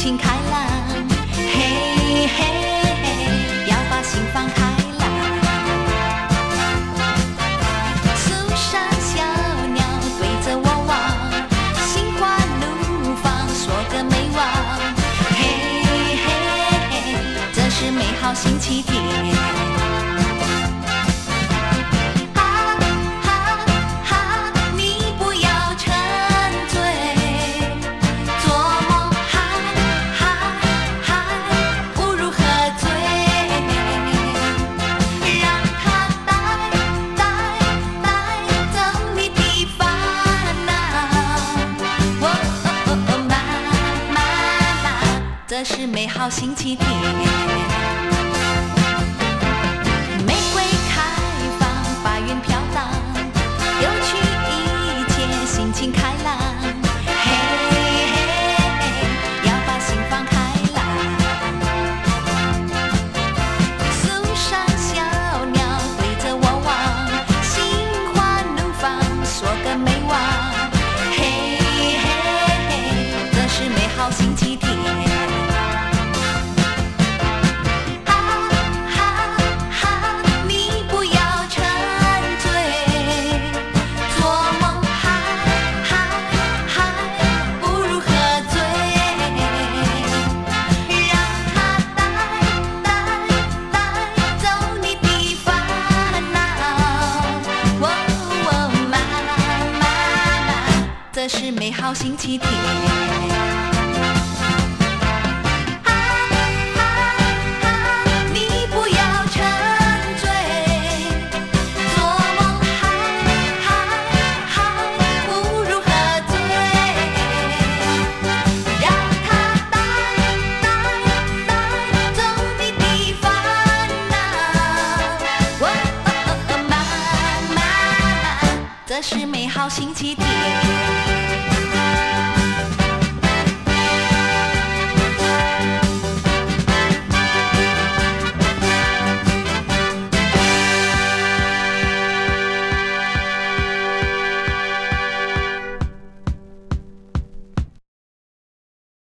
情开朗，嘿嘿嘿，要把心放开朗。树上小鸟对着我望，心花怒放，说个没完。嘿嘿嘿，这是美好星期天。这是美好星期天，玫瑰开放，白云飘荡，丢去一切，心情开朗。嘿嘿，要把心放开朗。树上小鸟对着我望，心花怒放，说个没完。嘿嘿嘿，这是美好星期天。这是美好星期天。你不要沉醉，做梦不如喝醉，让它带走你的烦恼。这是美好星期天。